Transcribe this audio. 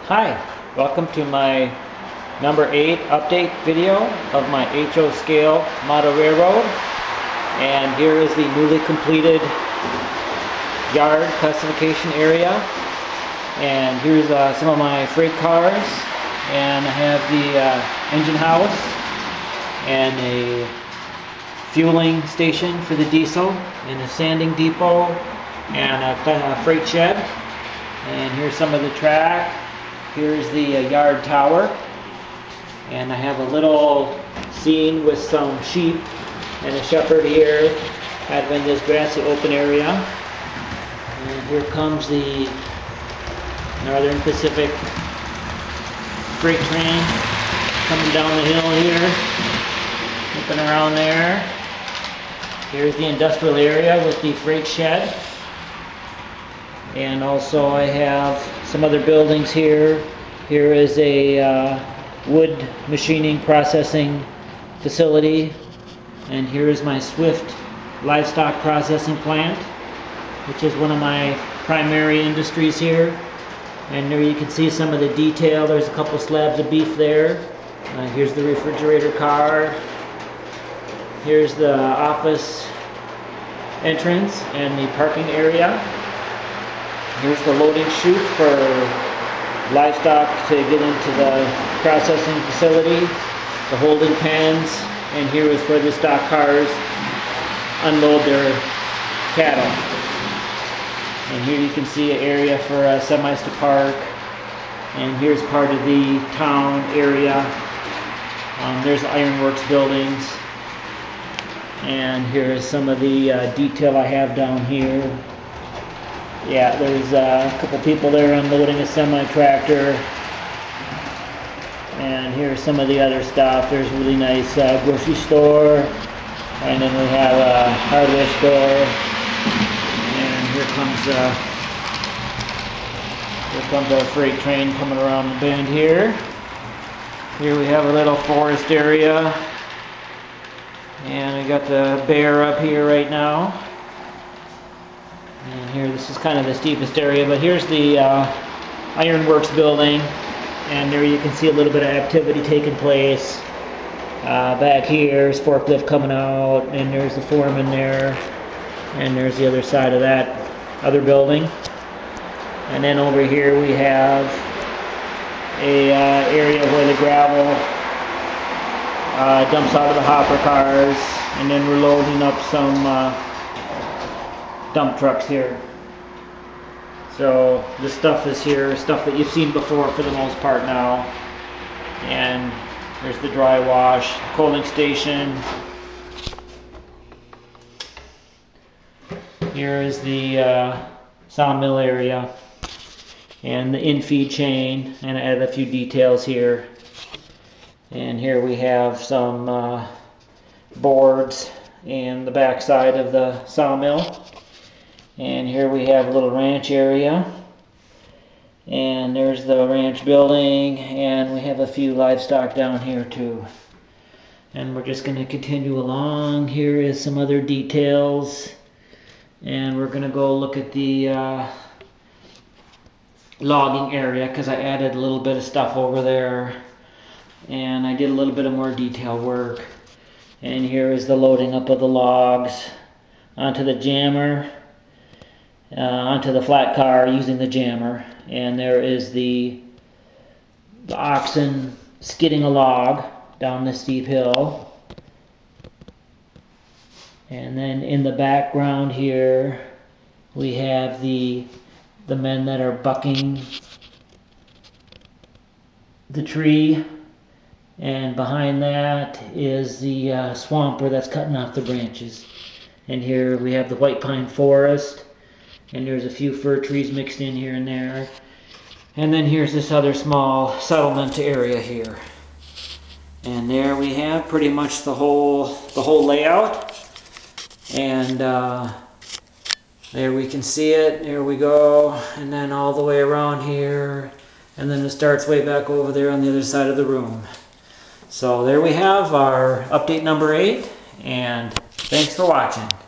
Hi, welcome to my number 8 update video of my HO scale model railroad. And here is the newly completed yard classification area. And here's some of my freight cars. And I have the engine house and a fueling station for the diesel and a sanding depot and a freight shed. And here's some of the track. Here's the yard tower, and I have a little scene with some sheep and a shepherd here kind of in this grassy open area. And here comes the Northern Pacific freight train coming down the hill here, looking around there. Here's the industrial area with the freight shed. And also I have some other buildings here. Here is a wood machining processing facility. And here is my Swift livestock processing plant, which is one of my primary industries here. And there you can see some of the detail. There's a couple slabs of beef there. Here's the refrigerator car. Here's the office entrance and the parking area. Here's the loading chute for livestock to get into the processing facility, the holding pens, and here is where the stock cars unload their cattle. And here you can see an area for semis to park, and here's part of the town area. There's the ironworks buildings, and here is some of the detail I have down here. Yeah, there's a couple people there unloading a semi-tractor. And here's some of the other stuff. There's a really nice grocery store. And then we have a hardware store. And here comes our freight train coming around the bend here. Here we have a little forest area. And we got the bear up here right now. And here, this is kind of the steepest area, but here's the ironworks building, and there you can see a little bit of activity taking place. Back here is forklift coming out, and there's the foreman there, and there's the other side of that other building. And then over here we have a area where the gravel dumps out of the hopper cars, and then we're loading up some dump trucks here. So this stuff is here, stuff that you've seen before for the most part now. And there's the dry wash, coaling station. Here is the sawmill area and the in-feed chain, and I added a few details here. And here we have some boards in the back side of the sawmill. And here we have a little ranch area, and there's the ranch building, and we have a few livestock down here too. And we're just going to continue along. Here is some other details, and we're going to go look at the logging area, because I added a little bit of stuff over there, and I did a little bit of more detail work. And here is the loading up of the logs onto the jammer, onto the flat car using the jammer. And there is the oxen skidding a log down the steep hill. And then in the background here we have the men that are bucking the tree, and behind that is the swamper that's cutting off the branches. And here we have the white pine forest, and there's a few fir trees mixed in here and there. And then here's this other small settlement area here. And there we have pretty much the whole layout. And there we can see it. There we go. And then all the way around here. And then it starts way back over there on the other side of the room. So there we have our update number 8. And thanks for watching.